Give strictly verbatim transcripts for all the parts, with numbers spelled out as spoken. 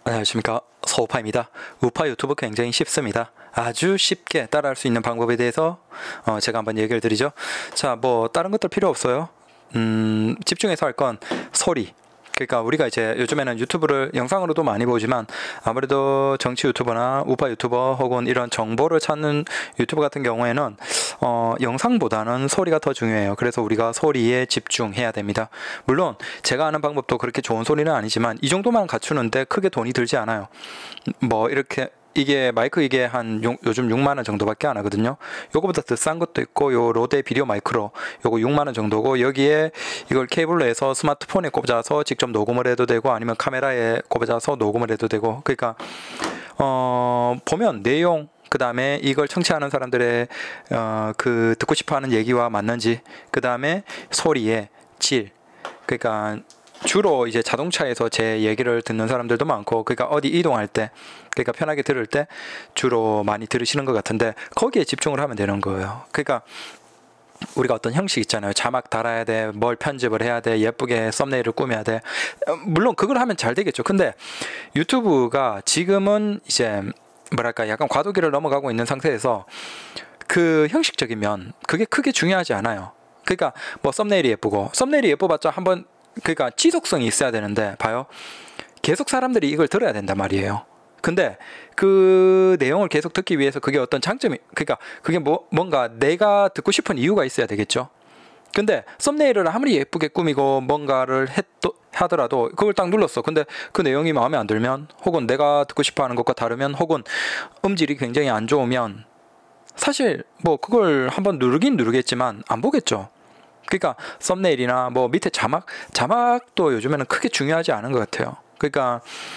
안녕하십니까, 서우파입니다. 우파 유튜브 굉장히 쉽습니다. 아주 쉽게 따라할 수 있는 방법에 대해서 어, 제가 한번 얘기를 드리죠. 자, 뭐 다른 것들 필요 없어요. 음, 집중해서 할 건 소리. 그러니까 우리가 이제 요즘에는 유튜브를 영상으로도 많이 보지만 아무래도 정치 유튜버나 우파 유튜버 혹은 이런 정보를 찾는 유튜버 같은 경우에는 어, 영상보다는 소리가 더 중요해요. 그래서 우리가 소리에 집중해야 됩니다. 물론 제가 아는 방법도 그렇게 좋은 소리는 아니지만 이 정도만 갖추는데 크게 돈이 들지 않아요. 뭐 이렇게 이게 마이크 이게 한 요, 요즘 육만 원 정도밖에 안 하거든요. 요거보다 더 싼 것도 있고, 요 로데 비디오 마이크로 요거 육만 원 정도고, 여기에 이걸 케이블로 해서 스마트폰에 꽂아서 직접 녹음을 해도 되고 아니면 카메라에 꽂아서 녹음을 해도 되고. 그러니까 어 보면 내용, 그 다음에 이걸 청취하는 사람들의 어 그 듣고 싶어하는 얘기와 맞는지, 그 다음에 소리의 질. 그러니까 주로 이제 자동차에서 제 얘기를 듣는 사람들도 많고, 그러니까 어디 이동할 때, 그러니까 편하게 들을 때 주로 많이 들으시는 것 같은데, 거기에 집중을 하면 되는 거예요. 그러니까 우리가 어떤 형식 있잖아요. 자막 달아야 돼, 뭘 편집을 해야 돼, 예쁘게 썸네일을 꾸며야 돼. 물론 그걸 하면 잘 되겠죠. 근데 유튜브가 지금은 이제 뭐랄까 약간 과도기를 넘어가고 있는 상태에서 그 형식적이면 그게 크게 중요하지 않아요. 그러니까 뭐 썸네일이 예쁘고, 썸네일이 예뻐봤자 한번, 그러니까 지속성이 있어야 되는데, 봐요, 계속 사람들이 이걸 들어야 된단 말이에요. 근데 그 내용을 계속 듣기 위해서 그게 어떤 장점이, 그러니까 그게 뭐 뭔가 내가 듣고 싶은 이유가 있어야 되겠죠. 근데 썸네일을 아무리 예쁘게 꾸미고 뭔가를 했도, 하더라도 그걸 딱 눌렀어. 근데 그 내용이 마음에 안 들면, 혹은 내가 듣고 싶어 하는 것과 다르면, 혹은 음질이 굉장히 안 좋으면 사실 뭐 그걸 한번 누르긴 누르겠지만 안 보겠죠. 그러니까 썸네일이나 뭐 밑에 자막, 자막도 요즘에는 크게 중요하지 않은 것 같아요. 그러니까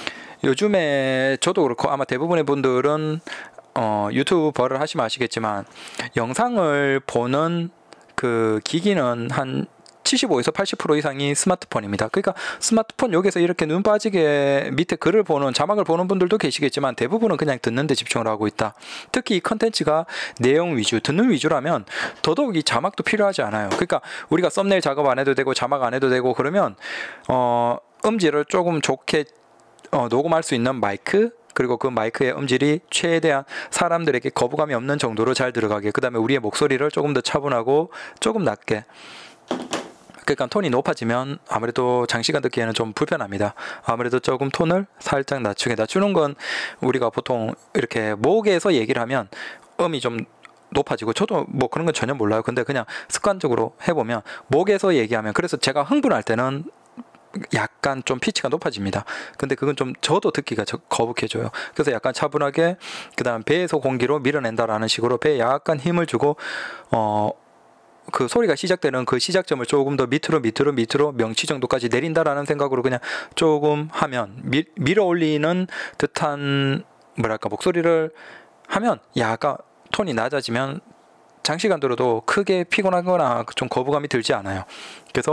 요즘에 저도 그렇고 아마 대부분의 분들은 어, 유튜버를 하시면 아시겠지만, 영상을 보는 그 기기는 한 칠십오에서 팔십 퍼센트 이상이 스마트폰입니다. 그러니까 스마트폰 여기서 이렇게 눈 빠지게 밑에 글을 보는, 자막을 보는 분들도 계시겠지만 대부분은 그냥 듣는 데 집중을 하고 있다. 특히 이 컨텐츠가 내용 위주, 듣는 위주라면 더더욱 이 자막도 필요하지 않아요. 그러니까 우리가 썸네일 작업 안 해도 되고 자막 안 해도 되고 그러면 어, 음질을 조금 좋게 어, 녹음할 수 있는 마이크, 그리고 그 마이크의 음질이 최대한 사람들에게 거부감이 없는 정도로 잘 들어가게, 그 다음에 우리의 목소리를 조금 더 차분하고 조금 낮게, 그러니까 톤이 높아지면 아무래도 장시간 듣기에는 좀 불편합니다. 아무래도 조금 톤을 살짝 낮추게, 낮추는 건 우리가 보통 이렇게 목에서 얘기를 하면 음이 좀 높아지고, 저도 뭐 그런 건 전혀 몰라요. 근데 그냥 습관적으로 해보면 목에서 얘기하면, 그래서 제가 흥분할 때는 약간 좀 피치가 높아집니다. 근데 그건 좀 저도 듣기가 거북해져요. 그래서 약간 차분하게, 그 다음 배에서 공기로 밀어낸다라는 식으로 배에 약간 힘을 주고, 어, 그 소리가 시작되는 그 시작점을 조금 더 밑으로 밑으로 밑으로 명치 정도까지 내린다라는 생각으로 그냥 조금 하면, 미, 밀어 올리는 듯한 뭐랄까 목소리를 하면 약간 톤이 낮아지면 장시간 들어도 크게 피곤하거나 좀 거부감이 들지 않아요. 그래서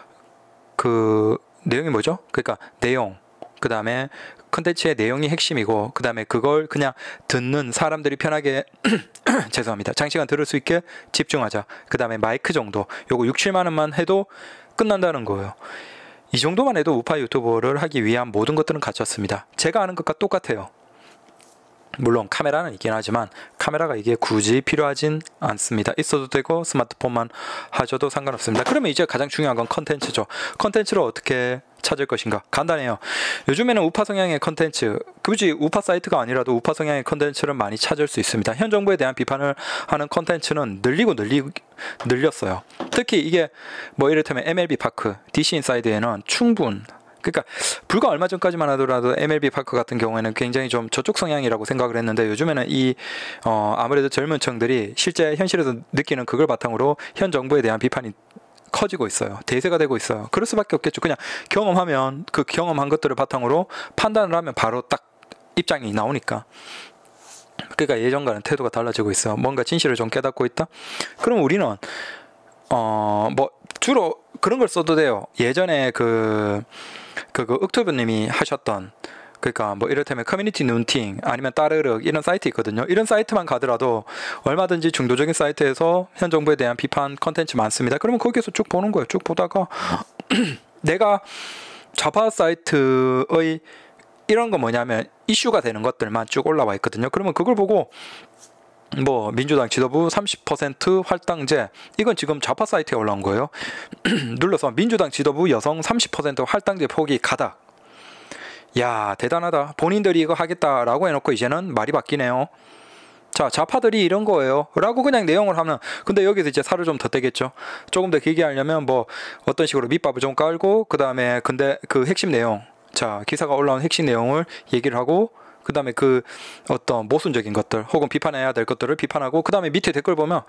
그 내용이 뭐죠? 그러니까 내용, 그 다음에 컨텐츠의 내용이 핵심이고, 그 다음에 그걸 그냥 듣는 사람들이 편하게 죄송합니다, 장시간 들을 수 있게 집중하자. 그 다음에 마이크 정도, 요거 육, 칠만 원만 해도 끝난다는 거예요. 이 정도만 해도 우파 유튜버를 하기 위한 모든 것들은 갖췄습니다. 제가 아는 것과 똑같아요. 물론 카메라는 있긴 하지만 카메라가 이게 굳이 필요하진 않습니다. 있어도 되고 스마트폰만 하셔도 상관없습니다. 그러면 이제 가장 중요한 건 컨텐츠죠. 컨텐츠를 어떻게 찾을 것인가? 간단해요. 요즘에는 우파 성향의 컨텐츠, 굳이 우파 사이트가 아니라도 우파 성향의 컨텐츠를 많이 찾을 수 있습니다. 현 정부에 대한 비판을 하는 컨텐츠는 늘리고 늘리, 늘렸어요. 특히 이게 뭐 이를테면 엠엘비 파크, 디씨 인사이드에는 충분, 그러니까 불과 얼마 전까지만 하더라도 엠엘비 파크 같은 경우에는 굉장히 좀 저쪽 성향이라고 생각을 했는데, 요즘에는 이 어, 아무래도 젊은 층들이 실제 현실에서 느끼는 그걸 바탕으로 현 정부에 대한 비판이 커지고 있어요. 대세가 되고 있어요. 그럴 수밖에 없겠죠. 그냥 경험하면 그 경험한 것들을 바탕으로 판단을 하면 바로 딱 입장이 나오니까. 그러니까 예전과는 태도가 달라지고 있어요. 뭔가 진실을 좀 깨닫고 있다? 그럼 우리는 어, 뭐 주로 그런 걸 써도 돼요. 예전에 그 그거 윽투브님이 하셨던, 그러니까 뭐 이를테면 커뮤니티 눈팅 아니면 따르륵 이런 사이트 있거든요. 이런 사이트만 가더라도 얼마든지 중도적인 사이트에서 현 정부에 대한 비판 컨텐츠 많습니다. 그러면 거기에서 쭉 보는 거예요. 쭉 보다가 내가 좌파 사이트의 이런 거 뭐냐면 이슈가 되는 것들만 쭉 올라와 있거든요. 그러면 그걸 보고 뭐 민주당 지도부 삼십 퍼센트 할당제, 이건 지금 좌파 사이트에 올라온 거예요. 눌러서 민주당 지도부 여성 삼십 퍼센트 할당제 포기 가닥. 야, 대단하다. 본인들이 이거 하겠다라고 해놓고 이제는 말이 바뀌네요. 자, 좌파들이 이런 거예요 라고 그냥 내용을 하면, 근데 여기서 이제 살을 좀 더 떼겠죠. 조금 더 길게 하려면 뭐 어떤 식으로 밑밥을 좀 깔고, 그 다음에 근데 그 핵심 내용, 자, 기사가 올라온 핵심 내용을 얘기를 하고, 그 다음에 그 어떤 모순적인 것들 혹은 비판해야 될 것들을 비판하고, 그 다음에 밑에 댓글 보면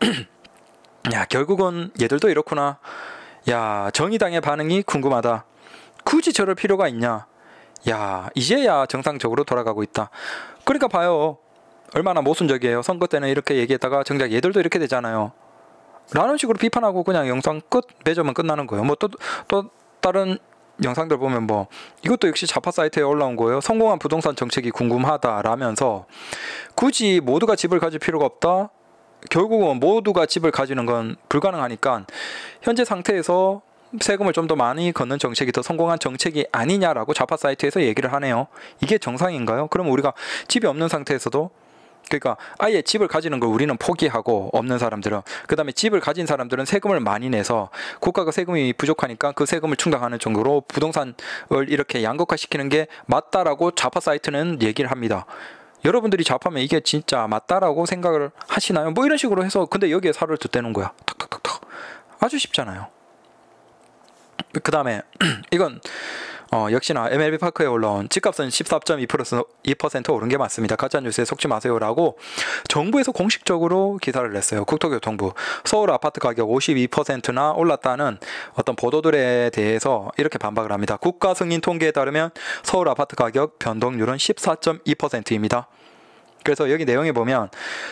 야, 결국은 얘들도 이렇구나. 야, 정의당의 반응이 궁금하다. 굳이 저럴 필요가 있냐. 야, 이제야 정상적으로 돌아가고 있다. 그러니까 봐요, 얼마나 모순적이에요. 선거 때는 이렇게 얘기했다가 정작 얘들도 이렇게 되잖아요 라는 식으로 비판하고 그냥 영상 끝, 매점은 끝나는 거예요. 뭐 또 또 다른 영상들 보면 뭐 이것도 역시 좌파 사이트에 올라온 거예요. 성공한 부동산 정책이 궁금하다 라면서 굳이 모두가 집을 가질 필요가 없다. 결국은 모두가 집을 가지는 건 불가능하니까 현재 상태에서 세금을 좀 더 많이 걷는 정책이 더 성공한 정책이 아니냐라고 좌파 사이트에서 얘기를 하네요. 이게 정상인가요? 그럼 우리가 집이 없는 상태에서도, 그러니까 아예 집을 가지는 걸 우리는 포기하고, 없는 사람들은, 그 다음에 집을 가진 사람들은 세금을 많이 내서 국가가 세금이 부족하니까 그 세금을 충당하는 정도로 부동산을 이렇게 양극화시키는 게 맞다라고 좌파 사이트는 얘기를 합니다. 여러분들이 좌파면 이게 진짜 맞다라고 생각을 하시나요? 뭐 이런 식으로 해서, 근데 여기에 살을 덧대는 거야. 탁탁탁탁. 아주 쉽잖아요. 그 다음에 이건 어, 역시나 엠엘비 파크에 올라온 집값은 십사 점 이 퍼센트 오른 게 맞습니다. 가짜뉴스에 속지 마세요라고 정부에서 공식적으로 기사를 냈어요. 국토교통부. 서울 아파트 가격 오십이 퍼센트나 올랐다는 어떤 보도들에 대해서 이렇게 반박을 합니다. 국가 승인 통계에 따르면 서울 아파트 가격 변동률은 십사 점 이 퍼센트입니다. 그래서 여기 내용에 보면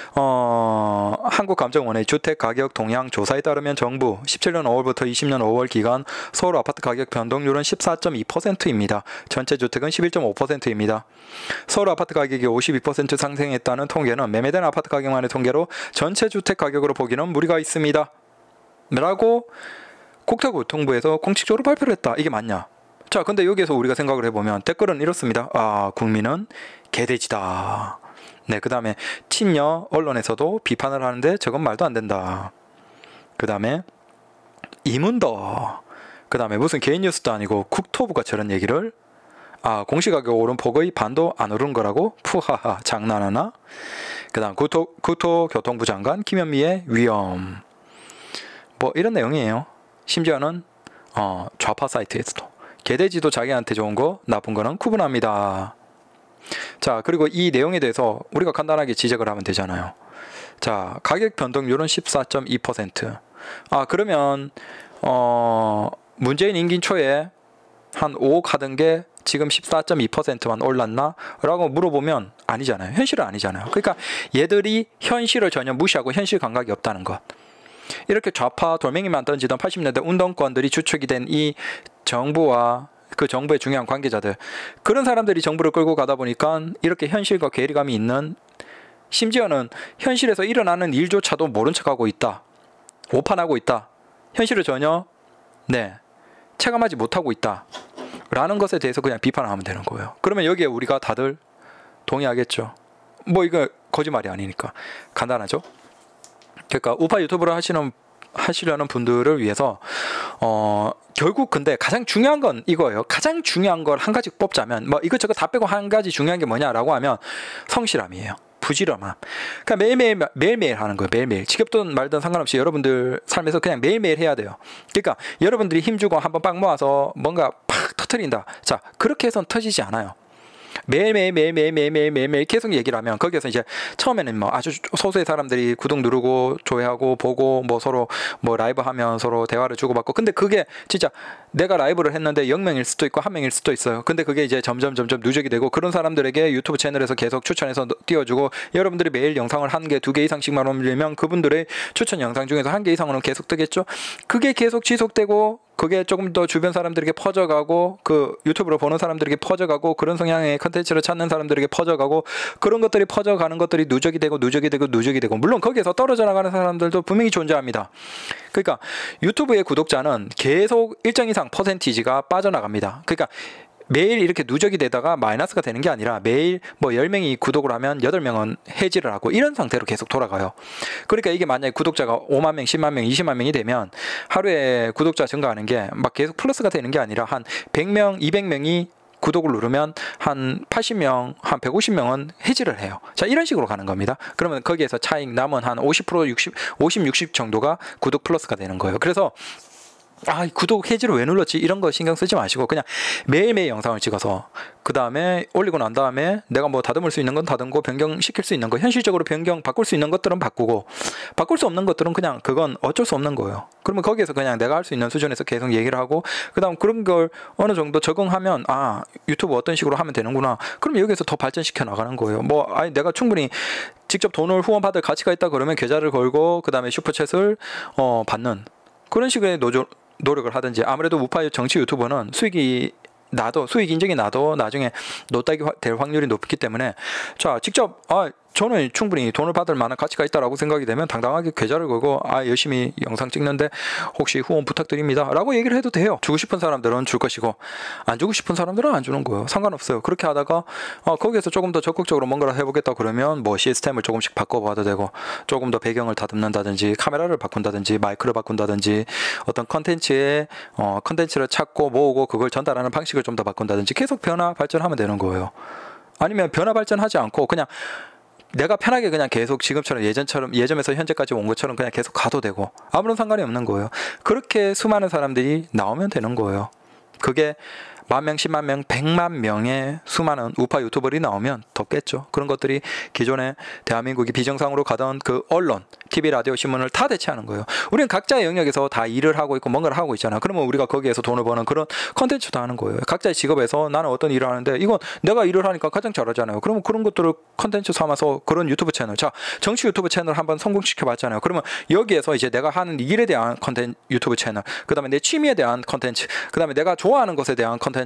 어, 한국감정원의 주택가격 동향 조사에 따르면 정부 십칠 년 오월부터 이십 년 오월 기간 서울 아파트 가격 변동률은 십사 점 이 퍼센트입니다. 전체 주택은 십일 점 오 퍼센트입니다. 서울 아파트 가격이 오십이 퍼센트 상승했다는 통계는 매매된 아파트 가격만의 통계로 전체 주택 가격으로 보기는 무리가 있습니다. 라고 국토교통부에서 공식적으로 발표를 했다. 이게 맞냐? 자, 근데 여기에서 우리가 생각을 해보면 댓글은 이렇습니다. 아, 국민은 개돼지다. 네, 그 다음에 친여 언론에서도 비판을 하는데 저건 말도 안 된다. 그 다음에 이문더. 그 다음에 무슨 개인 뉴스도 아니고 국토부가 저런 얘기를, 아, 공시가격 오른 폭의 반도 안 오른 거라고? 푸하하, 장난하나? 그 다음 국토, 국토교통부 장관 김현미의 위험. 뭐 이런 내용이에요. 심지어는 어, 좌파 사이트에서도 개돼지도 자기한테 좋은 거 나쁜 거는 구분합니다. 자, 그리고 이 내용에 대해서 우리가 간단하게 지적을 하면 되잖아요. 자, 가격 변동률은 십사 점 이 퍼센트. 아, 그러면 어, 문재인 임기 초에 한 오억 하던 게 지금 십사 점 이 퍼센트만 올랐나? 라고 물어보면 아니잖아요. 현실은 아니잖아요. 그러니까 얘들이 현실을 전혀 무시하고 현실 감각이 없다는 것. 이렇게 좌파 돌멩이만 던지던 팔십 년대 운동권들이 주축이 된 이 정부와 그 정부의 중요한 관계자들, 그런 사람들이 정부를 끌고 가다 보니까 이렇게 현실과 괴리감이 있는, 심지어는 현실에서 일어나는 일조차도 모른 척하고 있다, 오판하고 있다, 현실을 전혀 네 체감하지 못하고 있다 라는 것에 대해서 그냥 비판을 하면 되는 거예요. 그러면 여기에 우리가 다들 동의하겠죠. 뭐 이거 거짓말이 아니니까 간단하죠. 그러니까 우파 유튜브를 하시는 하시려는 분들을 위해서 어 결국 근데 가장 중요한 건 이거예요. 가장 중요한 걸 한 가지 뽑자면, 뭐 이것저것 다 빼고 한 가지 중요한 게 뭐냐라고 하면 성실함이에요. 부지런함. 그러니까 매일매일 매일매일 하는 거예요. 매일매일. 지겹든 말든 상관없이 여러분들 삶에서 그냥 매일매일 해야 돼요. 그러니까 여러분들이 힘주고 한번 빵 모아서 뭔가 팍 터트린다. 자, 그렇게 해서는 터지지 않아요. 매일매일 매일매일 매일매일 매일매일 계속 얘기를 하면 거기에서 이제 처음에는 뭐 아주 소수의 사람들이 구독 누르고 조회하고 보고 뭐 서로 뭐 라이브 하면 서로 대화를 주고받고, 근데 그게 진짜 내가 라이브를 했는데 영 명일 수도 있고 한 명일 수도 있어요. 근데 그게 이제 점점 점점 누적이 되고, 그런 사람들에게 유튜브 채널에서 계속 추천해서 띄워주고, 여러분들이 매일 영상을 한 개, 두 개 이상씩만 올리면 그분들의 추천 영상 중에서 한 개 이상으로는 계속 뜨겠죠. 그게 계속 지속되고 그게 조금 더 주변 사람들에게 퍼져가고, 그 유튜브로 보는 사람들에게 퍼져가고, 그런 성향의 컨텐츠를 찾는 사람들에게 퍼져가고, 그런 것들이 퍼져가는 것들이 누적이 되고 누적이 되고 누적이 되고, 물론 거기에서 떨어져 나가는 사람들도 분명히 존재합니다. 그러니까 유튜브의 구독자는 계속 일정 이상 퍼센티지가 빠져나갑니다. 그러니까 매일 이렇게 누적이 되다가 마이너스가 되는 게 아니라 매일 뭐 열 명이 구독을 하면 여덟 명은 해지를 하고 이런 상태로 계속 돌아가요. 그러니까 이게 만약에 구독자가 오만 명, 십만 명, 이십만 명이 되면 하루에 구독자 증가하는 게 막 계속 플러스가 되는 게 아니라 한 백 명, 이백 명이 구독을 누르면 한 팔십 명, 한 백오십 명은 해지를 해요. 자, 이런 식으로 가는 겁니다. 그러면 거기에서 차익 남은 한 오십 퍼센트, 육십, 오십, 육십 정도가 구독 플러스가 되는 거예요. 그래서 아, 구독 해지를 왜 눌렀지? 이런 거 신경 쓰지 마시고 그냥 매일매일 영상을 찍어서 그 다음에 올리고 난 다음에 내가 뭐 다듬을 수 있는 건 다듬고 변경시킬 수 있는 거, 현실적으로 변경 바꿀 수 있는 것들은 바꾸고 바꿀 수 없는 것들은 그냥 그건 어쩔 수 없는 거예요. 그러면 거기에서 그냥 내가 할 수 있는 수준에서 계속 얘기를 하고 그 다음 그런 걸 어느 정도 적응하면 아, 유튜브 어떤 식으로 하면 되는구나. 그럼 여기서 더 발전시켜 나가는 거예요. 뭐 아니 내가 충분히 직접 돈을 후원받을 가치가 있다 그러면 계좌를 걸고 그 다음에 슈퍼챗을 어, 받는 그런 식의 노조 노력을 하든지. 아무래도 우파 정치 유튜버는 수익이 나도 수익 인정이 나도 나중에 노딱이 될 확률이 높기 때문에 자 직접 아 저는 충분히 돈을 받을 만한 가치가 있다라고 생각이 되면 당당하게 계좌를 걸고 아 열심히 영상 찍는데 혹시 후원 부탁드립니다 라고 얘기를 해도 돼요. 주고 싶은 사람들은 줄 것이고 안 주고 싶은 사람들은 안 주는 거예요. 상관없어요. 그렇게 하다가 어, 거기에서 조금 더 적극적으로 뭔가를 해보겠다 그러면 뭐 시스템을 조금씩 바꿔봐도 되고 조금 더 배경을 다듬는다든지 카메라를 바꾼다든지 마이크를 바꾼다든지 어떤 컨텐츠에 어, 컨텐츠를 찾고 모으고 그걸 전달하는 방식을 좀 더 바꾼다든지 계속 변화 발전하면 되는 거예요. 아니면 변화 발전하지 않고 그냥 내가 편하게 그냥 계속 지금처럼 예전처럼 예전에서 현재까지 온 것처럼 그냥 계속 가도 되고 아무런 상관이 없는 거예요. 그렇게 수많은 사람들이 나오면 되는 거예요. 그게 만 명, 십만 명, 백만 명의 수많은 우파 유튜버들이 나오면 덥겠죠. 그런 것들이 기존에 대한민국이 비정상으로 가던 그 언론, 티비, 라디오, 신문을 다 대체하는 거예요. 우리는 각자의 영역에서 다 일을 하고 있고 뭔가를 하고 있잖아. 그러면 우리가 거기에서 돈을 버는 그런 컨텐츠도 하는 거예요. 각자의 직업에서 나는 어떤 일을 하는데 이건 내가 일을 하니까 가장 잘하잖아요. 그러면 그런 것들을 컨텐츠 삼아서 그런 유튜브 채널, 자 정치 유튜브 채널 한번 성공시켜 봤잖아요. 그러면 여기에서 이제 내가 하는 일에 대한 컨텐츠 유튜브 채널, 그 다음에 내 취미에 대한 컨텐츠, 그 다음에 내가 좋아하는 것에 대한 컨텐츠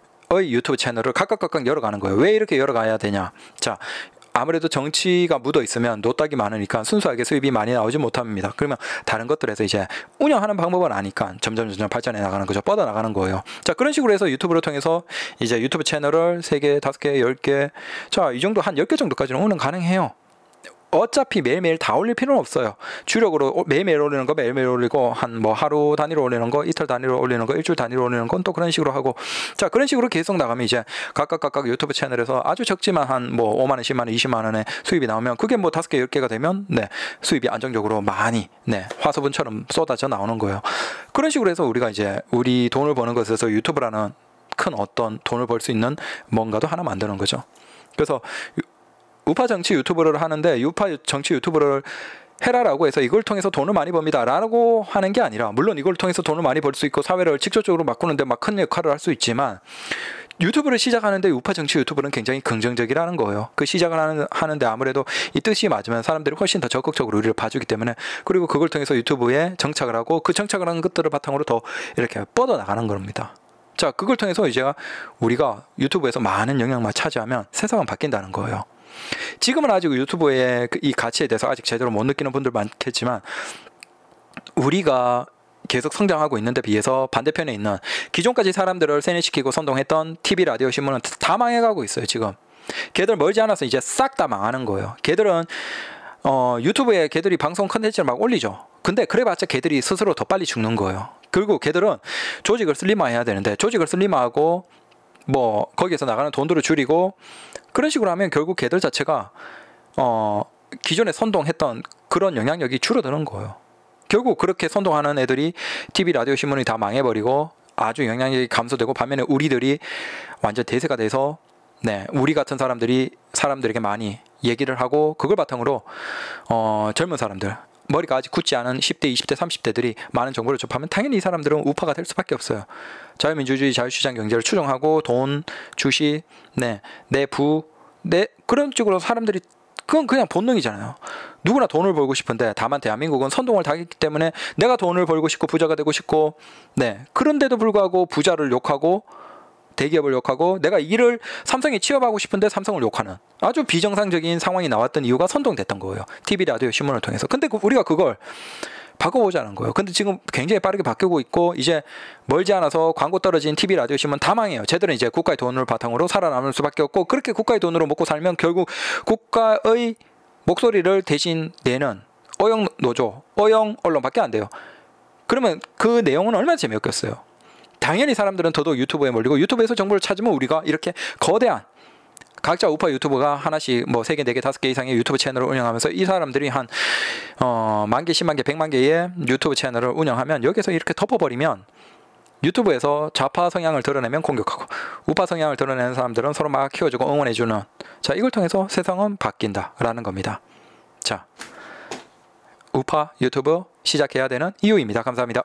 의 유튜브 채널을 각각 각각 열어가는 거예요. 왜 이렇게 열어가야 되냐? 자, 아무래도 정치가 묻어 있으면 노딱이 많으니까 순수하게 수입이 많이 나오지 못합니다. 그러면 다른 것들에서 이제 운영하는 방법을 아니까 점점 점점 발전해 나가는 거죠. 뻗어 나가는 거예요. 자, 그런 식으로 해서 유튜브를 통해서 이제 유튜브 채널을 세 개, 다섯 개, 열 개, 자, 이 정도 한 열 개 정도까지는 운영 가능해요. 어차피 매일매일 다 올릴 필요는 없어요. 주력으로 매일매일 올리는 거 매일매일 올리고 한 뭐 하루 단위로 올리는 거, 이틀 단위로 올리는 거, 일주일 단위로 올리는 건 또 그런 식으로 하고 자 그런 식으로 계속 나가면 이제 각각 각각 유튜브 채널에서 아주 적지만 한 뭐 오만 원, 십만 원, 이십만 원의 수입이 나오면 그게 뭐 다섯 개, 열 개가 되면 네 수입이 안정적으로 많이 네 화수분처럼 쏟아져 나오는 거예요. 그런 식으로 해서 우리가 이제 우리 돈을 버는 것에서 유튜브라는 큰 어떤 돈을 벌 수 있는 뭔가도 하나 만드는 거죠. 그래서 우파 정치 유튜브를 하는데 우파 정치 유튜브를 해라라고 해서 이걸 통해서 돈을 많이 법니다 라고 하는 게 아니라 물론 이걸 통해서 돈을 많이 벌 수 있고 사회를 직접적으로 바꾸는데 막 큰 역할을 할 수 있지만 유튜브를 시작하는데 우파 정치 유튜브는 굉장히 긍정적이라는 거예요. 그 시작을 하는, 하는데 아무래도 이 뜻이 맞으면 사람들이 훨씬 더 적극적으로 우리를 봐주기 때문에 그리고 그걸 통해서 유튜브에 정착을 하고 그 정착을 하는 것들을 바탕으로 더 이렇게 뻗어나가는 겁니다. 자, 그걸 통해서 이제 우리가 유튜브에서 많은 영향만 차지하면 세상은 바뀐다는 거예요. 지금은 아직 유튜브의 이 가치에 대해서 아직 제대로 못 느끼는 분들 많겠지만 우리가 계속 성장하고 있는데 비해서 반대편에 있는 기존까지 사람들을 세뇌시키고 선동했던 티비, 라디오, 신문은 다 망해가고 있어요. 지금 걔들 멀지 않아서 이제 싹 다 망하는 거예요. 걔들은 어, 유튜브에 걔들이 방송 컨텐츠를 막 올리죠. 근데 그래봤자 걔들이 스스로 더 빨리 죽는 거예요. 그리고 걔들은 조직을 슬림화해야 되는데 조직을 슬림화하고 뭐 거기에서 나가는 돈들을 줄이고 그런 식으로 하면 결국 걔들 자체가 어 기존에 선동했던 그런 영향력이 줄어드는 거예요. 결국 그렇게 선동하는 애들이 티비, 라디오, 신문이 다 망해버리고 아주 영향력이 감소되고 반면에 우리들이 완전 대세가 돼서 네 우리 같은 사람들이 사람들에게 많이 얘기를 하고 그걸 바탕으로 어 젊은 사람들 머리가 아직 굳지 않은 십 대, 이십 대, 삼십 대들이 많은 정보를 접하면 당연히 이 사람들은 우파가 될 수밖에 없어요. 자유민주주의, 자유시장 경제를 추종하고 돈, 주식, 네, 내부, 네 그런 쪽으로 사람들이 그건 그냥 본능이잖아요. 누구나 돈을 벌고 싶은데 다만 대한민국은 선동을 당했기 때문에 내가 돈을 벌고 싶고 부자가 되고 싶고 네 그런데도 불구하고 부자를 욕하고 대기업을 욕하고 내가 일을 삼성에 취업하고 싶은데 삼성을 욕하는 아주 비정상적인 상황이 나왔던 이유가 선동됐던 거예요. 티비, 라디오, 신문을 통해서. 근데 그 우리가 그걸 바꿔보자는 거예요. 근데 지금 굉장히 빠르게 바뀌고 있고 이제 멀지 않아서 광고 떨어진 티비, 라디오, 신문 다 망해요. 쟤들은 이제 국가의 돈을 바탕으로 살아남을 수밖에 없고 그렇게 국가의 돈으로 먹고 살면 결국 국가의 목소리를 대신 내는 어용 노조, 어용 언론밖에 안 돼요. 그러면 그 내용은 얼마나 재미없겠어요. 당연히 사람들은 더더욱 유튜브에 몰리고 유튜브에서 정보를 찾으면 우리가 이렇게 거대한 각자 우파 유튜버가 하나씩 뭐 세 개, 네 개, 다섯 개 이상의 유튜브 채널을 운영하면서 이 사람들이 한 어, 만 개, 십만 개, 백만 개의 유튜브 채널을 운영하면 여기서 이렇게 덮어버리면 유튜브에서 좌파 성향을 드러내면 공격하고 우파 성향을 드러내는 사람들은 서로 막 키워주고 응원해주는, 자, 이걸 통해서 세상은 바뀐다라는 겁니다. 자, 우파 유튜브 시작해야 되는 이유입니다. 감사합니다.